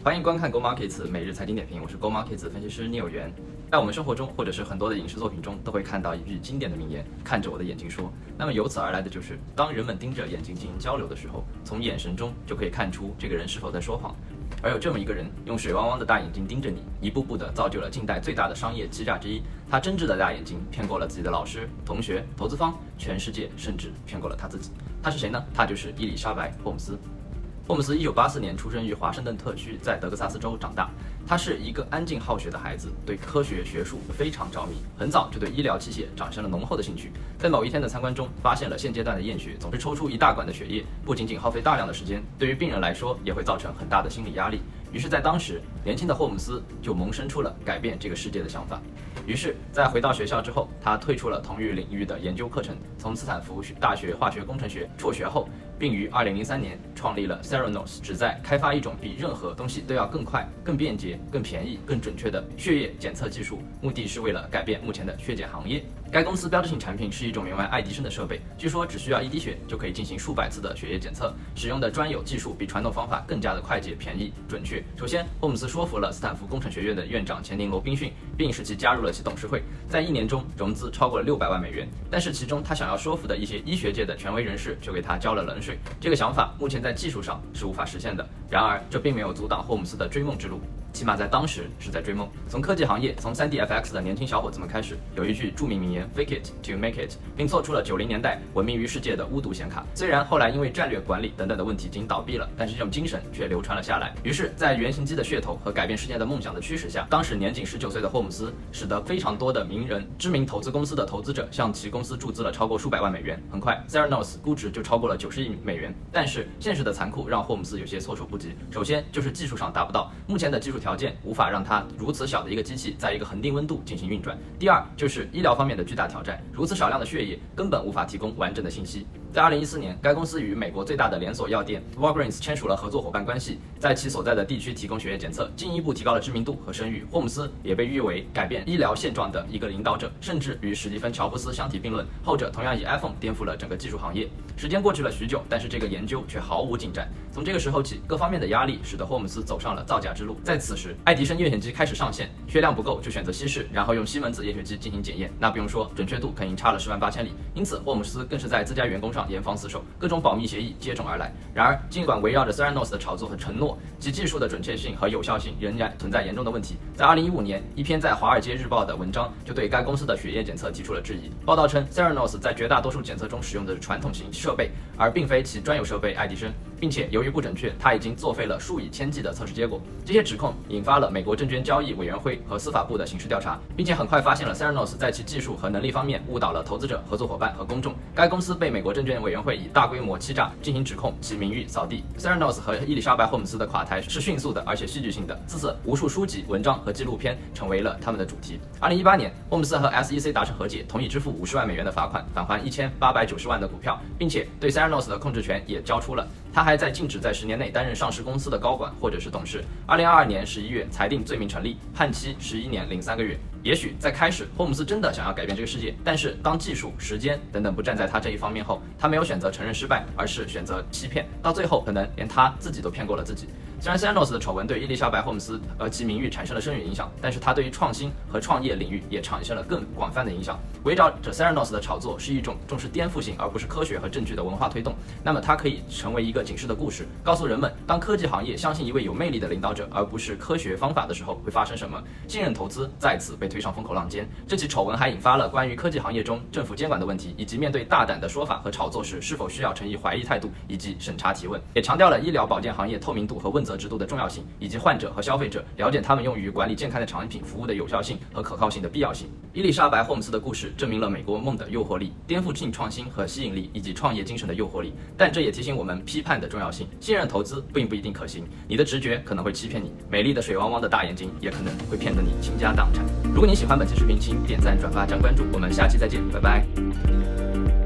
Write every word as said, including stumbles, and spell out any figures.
欢迎观看 G O Markets 每日财经点评，我是 G O Markets 分析师聂有元。在我们生活中，或者是很多的影视作品中，都会看到一句经典的名言：“看着我的眼睛说。”那么由此而来的就是，当人们盯着眼睛进行交流的时候，从眼神中就可以看出这个人是否在说谎。而有这么一个人，用水汪汪的大眼睛盯着你，一步步地造就了近代最大的商业欺诈之一。他真挚的大眼睛骗过了自己的老师、同学、投资方、全世界，甚至骗过了他自己。他是谁呢？他就是伊丽莎白·霍姆斯。霍姆斯一九八四年出生于华盛顿特区，在德克萨斯州长大。他是一个安静好学的孩子，对科学学术非常着迷，很早就对医疗器械产生了浓厚的兴趣。在某一天的参观中，发现了现阶段的验血总是抽出一大管的血液，不仅仅耗费大量的时间，对于病人来说也会造成很大的心理压力。于是，在当时，年轻的霍姆斯就萌生出了改变这个世界的想法。于是，在回到学校之后，他退出了同一领域的研究课程，从斯坦福大学化学工程学辍学后，并于二零零三年创立了 Theranos， 旨在开发一种比任何东西都要更快、更便捷、更便宜、更准确的血液检测技术，目的是为了改变目前的血检行业。该公司标志性产品是一种名为爱迪生的设备，据说只需要一滴血就可以进行数百次的血液检测，使用的专有技术比传统方法更加的快捷、便宜、准确。首先，霍姆斯说服了斯坦福工程学院的院长钱宁罗宾逊，并使其加入了其董事会，在一年中融资超过了六百万美元。但是其中他想要说服的一些医学界的权威人士却给他浇了冷水。这个想法目前在技术上是无法实现的，然而这并没有阻挡霍姆斯的追梦之路。起码在当时是在追梦。从科技行业，从 三 D F X 的年轻小伙子们开始，有一句著名名言 ：“Fake it to make it”， 并做出了九零年代闻名于世界的巫毒显卡。虽然后来因为战略管理等等的问题已经倒闭了，但是这种精神却流传了下来。于是，在原型机的噱头和改变世界的梦想的驱使下，当时年仅十九岁的霍姆斯，使得非常多的名人、知名投资公司的投资者向其公司注资了超过数百万美元。很快 ，Theranos 估值就超过了九十亿美元。但是现实的残酷让霍姆斯有些措手不及。首先就是技术上达不到，目前的技术条件无法让它如此小的一个机器在一个恒定温度进行运转。第二就是医疗方面的巨大挑战，如此少量的血液根本无法提供完整的信息。在二零一四年，该公司与美国最大的连锁药店 Walgreens 签署了合作伙伴关系，在其所在的地区提供血液检测，进一步提高了知名度和声誉。霍姆斯也被誉为改变医疗现状的一个领导者，甚至与史蒂芬·乔布斯相提并论，后者同样以 iPhone 颠覆了整个技术行业。时间过去了许久，但是这个研究却毫无进展。从这个时候起，各方面的压力使得霍姆斯走上了造假之路。在此时，爱迪生验血机开始上线，血量不够就选择稀释，然后用西门子验血机进行检验，那不用说，准确度肯定差了十万八千里。因此，霍姆斯更是在自家员工上严防死守，各种保密协议接踵而来。然而，尽管围绕着 Theranos 的炒作和承诺，其技术的准确性和有效性仍然存在严重的问题。在二零一五年，一篇在《华尔街日报》的文章就对该公司的血液检测提出了质疑。报道称 ，Theranos 在绝大多数检测中使用的是传统型设备，而并非其专有设备爱迪生，并且由于不准确，它已经作废了数以千计的测试结果。这些指控引发了美国证券交易委员会和司法部的刑事调查，并且很快发现了 Theranos 在其技术和能力方面误导了投资者、合作伙伴和公众。该公司被美国证券委员会以大规模欺诈进行指控，其名誉扫地。Theranos 和伊丽莎白·霍姆斯的垮台是迅速的，而且戏剧性的。自此，无数书籍、文章和纪录片成为了他们的主题。二零一八年，霍姆斯和 S E C 达成和解，同意支付五十万美元的罚款，返还一千八百九十万的股票，并且对 Theranos 的控制权也交出了。他还在禁止在十年内担任上市公司的高管或者是董事。二零二二年十一月，裁定罪名成立，判期十一年零三个月。也许在开始，霍姆斯真的想要改变这个世界，但是当技术、时间等等不站在他这一方面后，他没有选择承认失败，而是选择欺骗，到最后可能连他自己都骗过了自己。虽然 Theranos 的丑闻对伊丽莎白·霍姆斯和其名誉产生了深远影响，但是他对于创新和创业领域也产生了更广泛的影响。围绕着 Theranos 的炒作是一种重视颠覆性而不是科学和证据的文化推动，那么它可以成为一个警示的故事，告诉人们，当科技行业相信一位有魅力的领导者，而不是科学方法的时候，会发生什么。信任投资再次被推上风口浪尖。这起丑闻还引发了关于科技行业中政府监管的问题，以及面对大胆的说法和炒作时是否需要呈以怀疑态度以及审查提问，也强调了医疗保健行业透明度和问责制度的重要性，以及患者和消费者了解他们用于管理健康的产品服务的有效性和可靠性的必要性。伊丽莎白·霍姆斯的故事证明了美国梦的诱惑力、颠覆性创新和吸引力，以及创业精神的诱惑力，但这也提醒我们批判的重要性。信任投资并不一定可行，你的直觉可能会欺骗你，美丽的水汪汪的大眼睛也可能会骗得你倾家荡产。如果你喜欢本期视频，请点赞、转发、加关注，我们下期再见，拜拜。